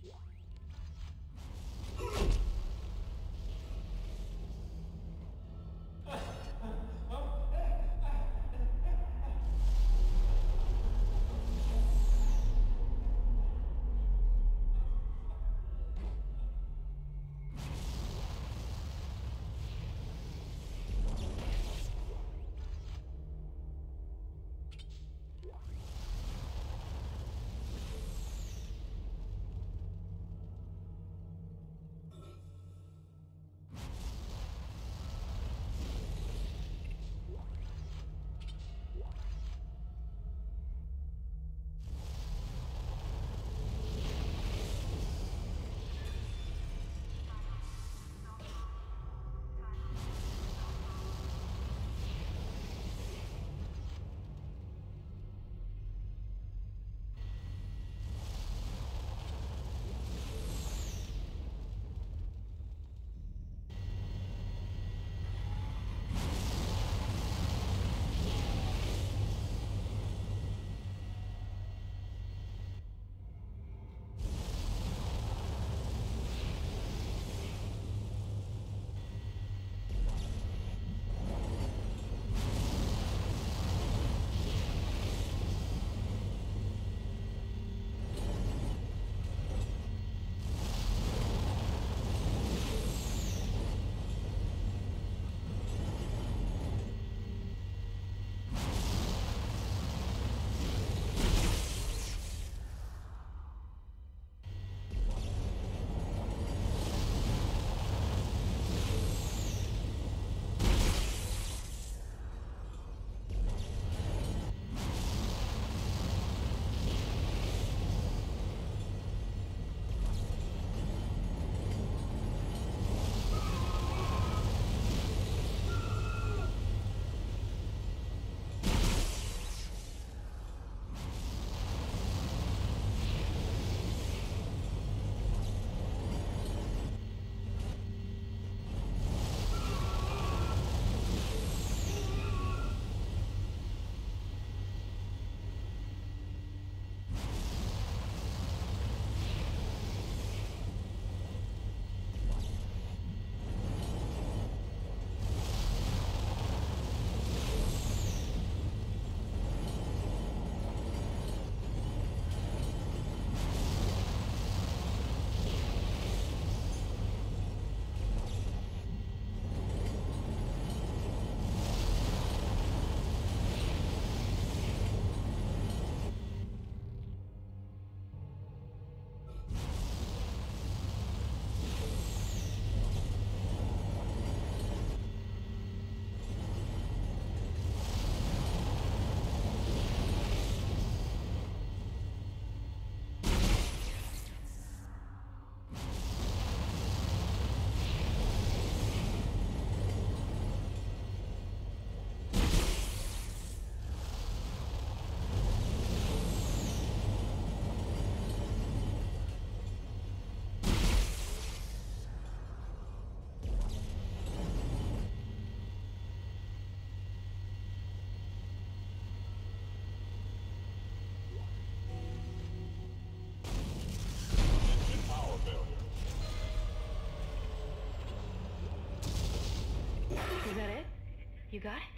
You got it?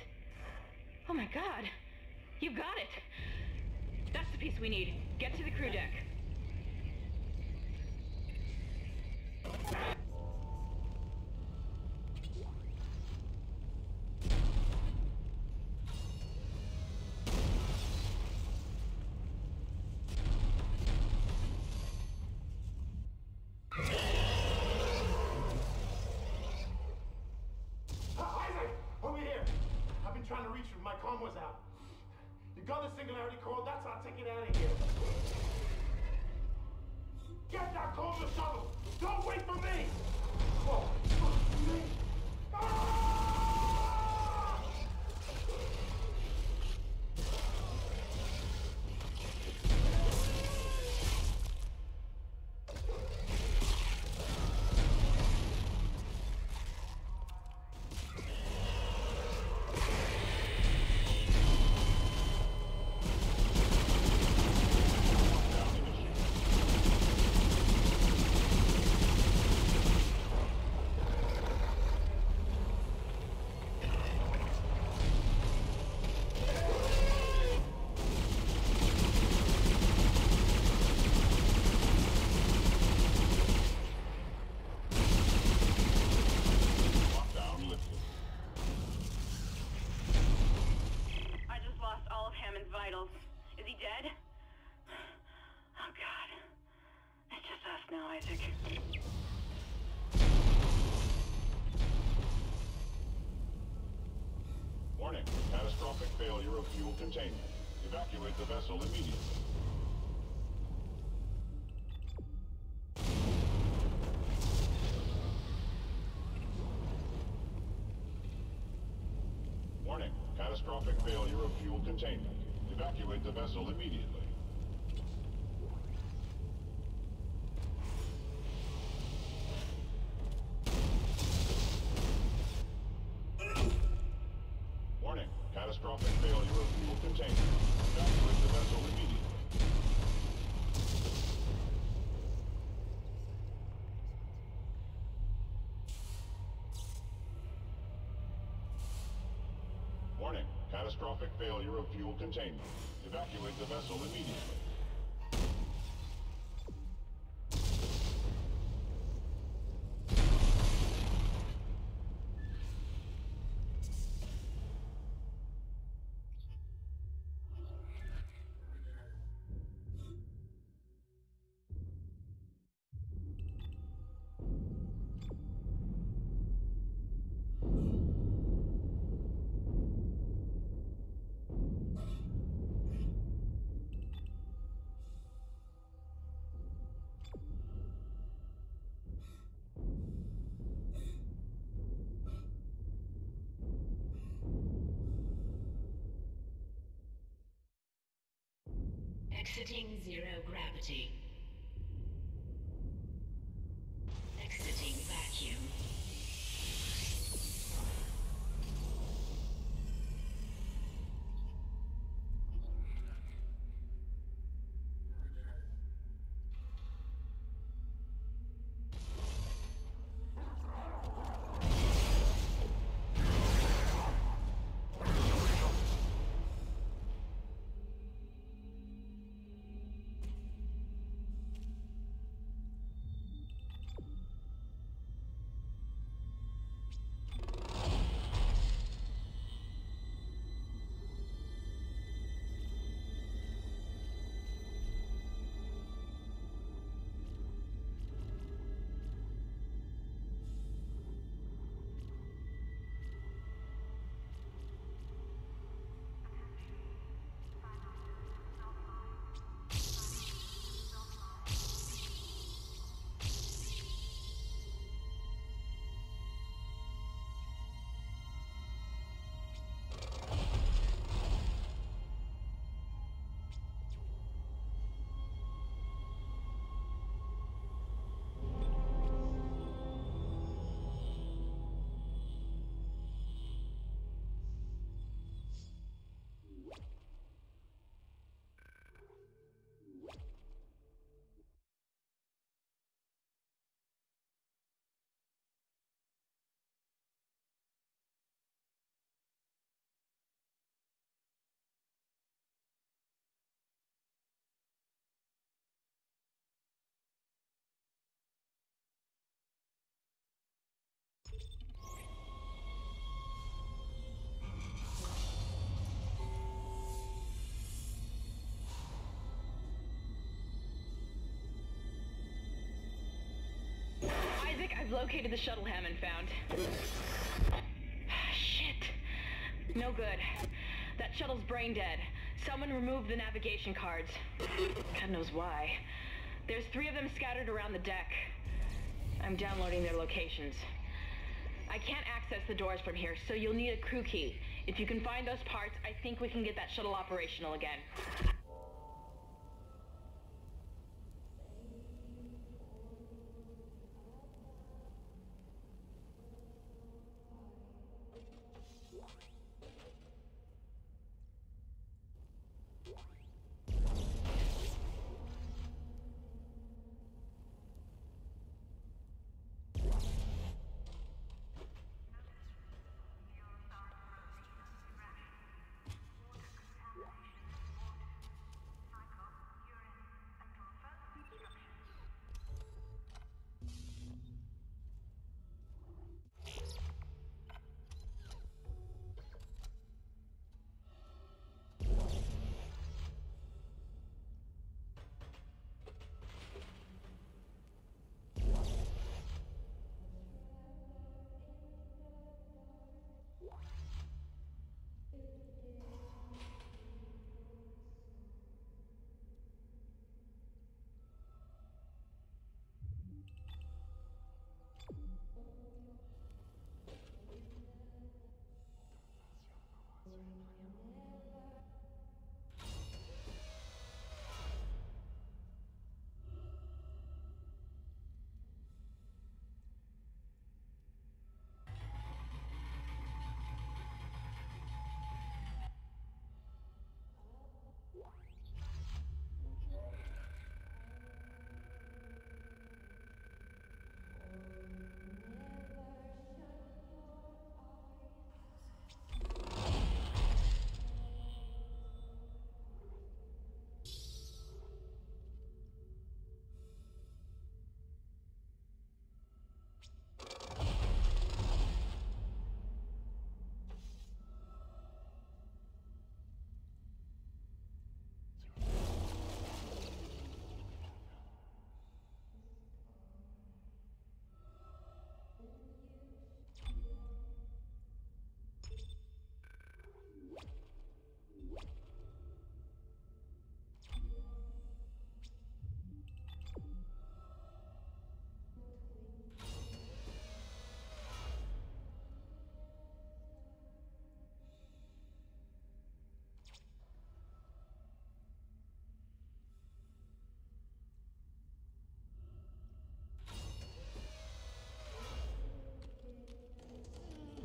Oh my god! You got it! That's the piece we need. Get to the crew deck. Trying to reach you. My comm was out. You got the singularity core, that's our ticket out of here. Get that core to the shuttle! Don't wait for me! Oh, fuck me! Ah! failure of fuel containment. Evacuate the vessel immediately. Warning, catastrophic failure of fuel containment. Evacuate the vessel immediately. Warning, catastrophic failure of fuel containment. Evacuate the vessel immediately. Warning, catastrophic failure of fuel containment. Evacuate the vessel immediately. Exiting zero gravity. Exiting vacuum. I've located the shuttle Hammond found. Shit. No good. That shuttle's brain dead. Someone removed the navigation cards. God knows why. There's 3 of them scattered around the deck. I'm downloading their locations. I can't access the doors from here, so you'll need a crew key. If you can find those parts, I think we can get that shuttle operational again.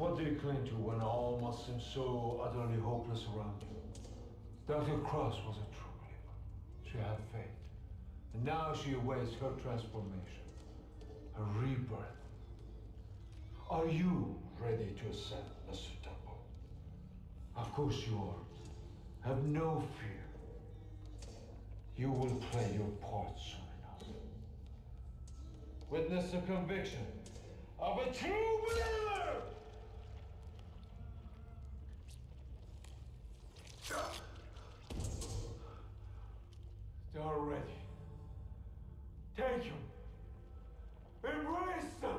What do you cling to when all must seem so utterly hopeless around you? Dr. Cross was a true believer. She had faith. And now she awaits her transformation, her rebirth. Are you ready to ascend, Mr. Temple? Of course you are. Have no fear. You will play your part soon enough. Witness the conviction of a true believer! They are ready. Take them. Embrace them.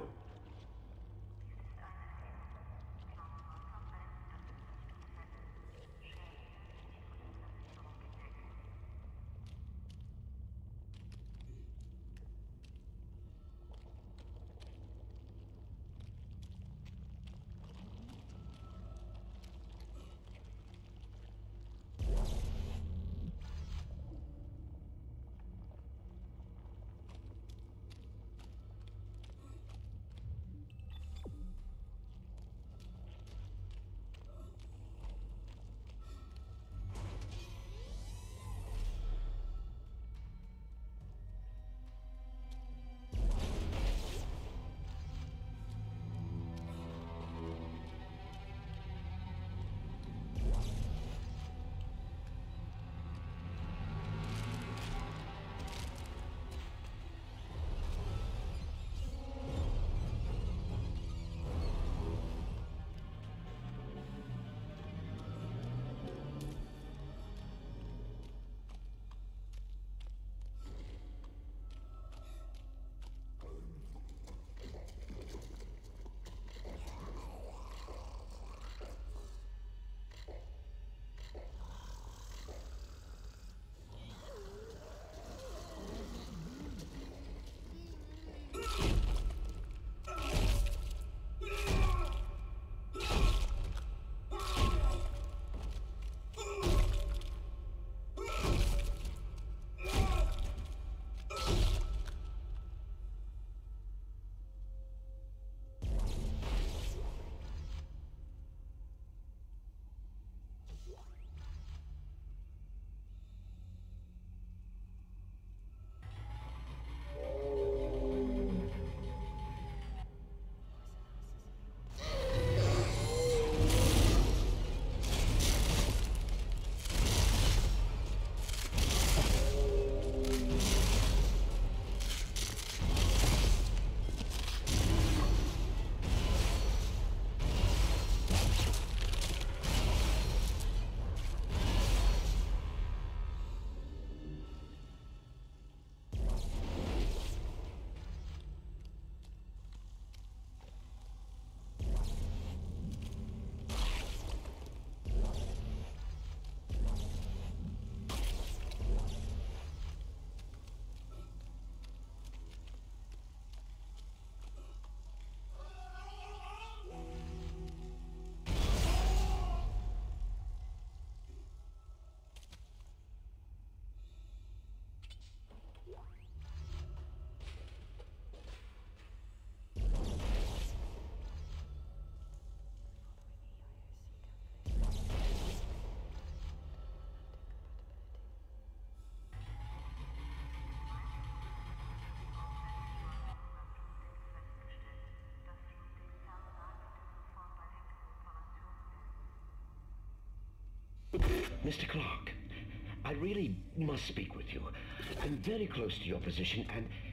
Mr. Clark, I really must speak with you. I'm very close to your position,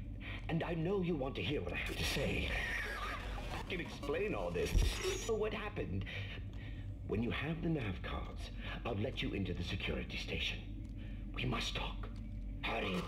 and I know you want to hear what I have to say. I can explain all this. So what happened? When you have the nav cards, I'll let you into the security station. We must talk. Hurry.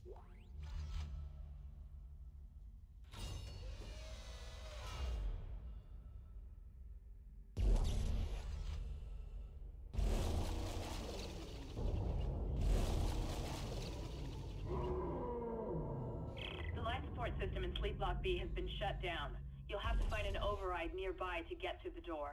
The life support system in Sleep Block B has been shut down. You'll have to find an override nearby to get through the door.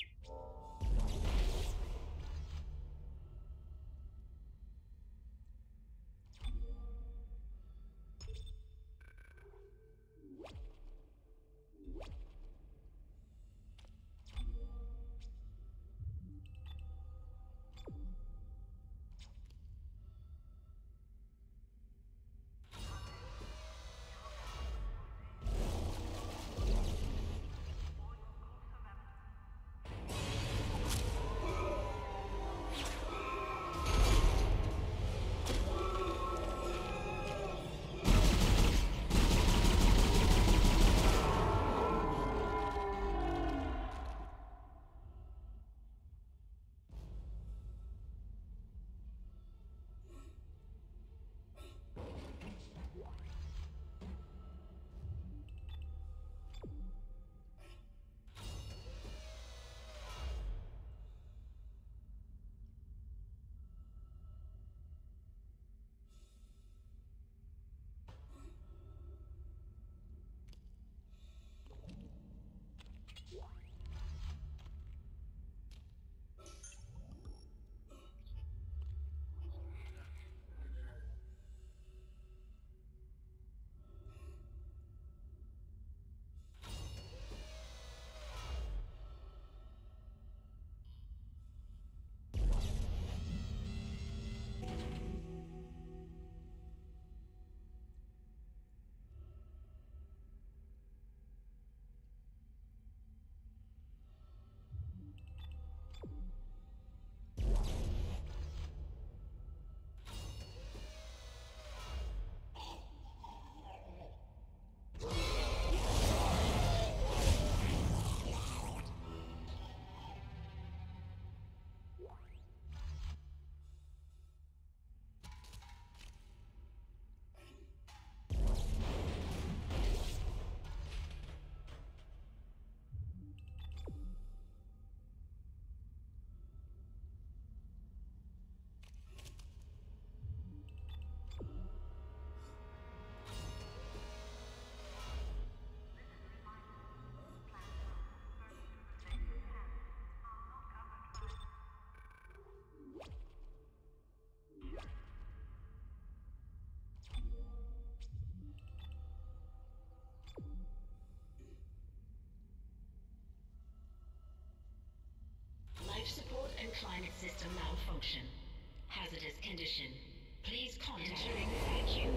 Life support and climate system malfunction. Hazardous condition. Please contact entering vacuum.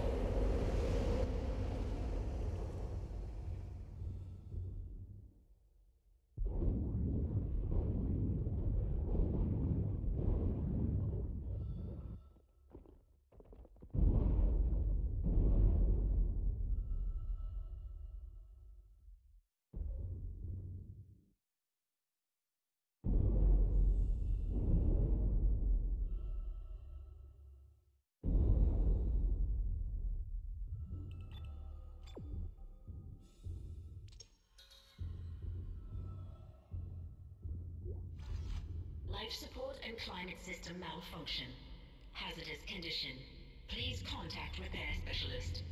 Life support and climate system malfunction. Hazardous condition. Please contact repair specialist.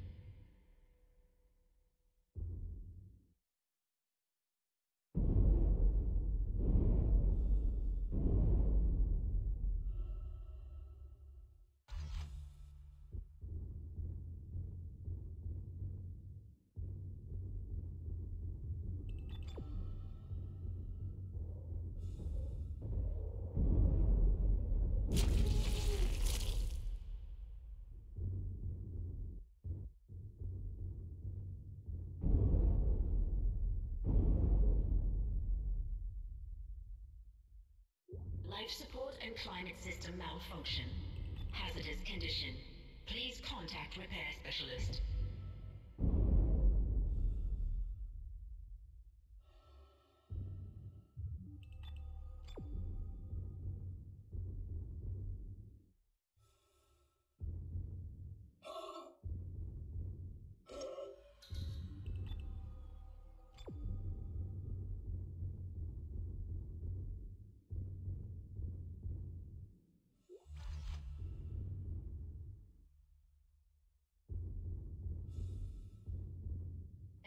Life support and climate system malfunction. Hazardous condition. Please contact repair specialist.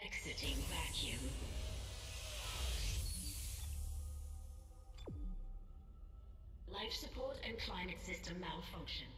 Exiting vacuum. Life support and climate system malfunction.